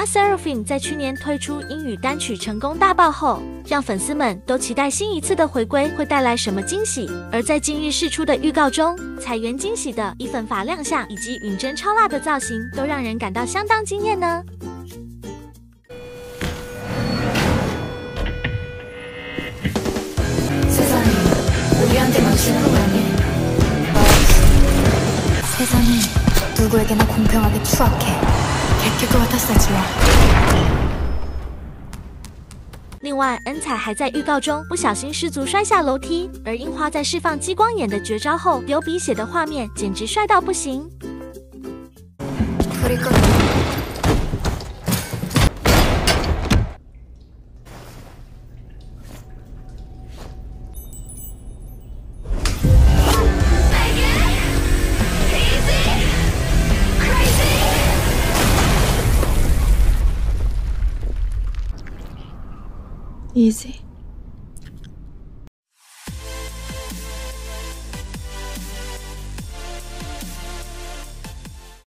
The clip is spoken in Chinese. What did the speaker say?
LE SSERAFIM 在去年推出英语单曲成功大爆后，让粉丝们都期待新一次的回归会带来什么惊喜。而在近日释出的预告中，彩源惊喜的以粉发亮相以及允真超辣的造型，都让人感到相当惊艳呢。 세상이 누구에게나 공평하게 추악해. 객격과 같았을지와. 另外，恩彩还在预告中不小心失足摔下楼梯，而樱花在释放激光眼的绝招后流鼻血的画面，简直帅到不行。 Easy.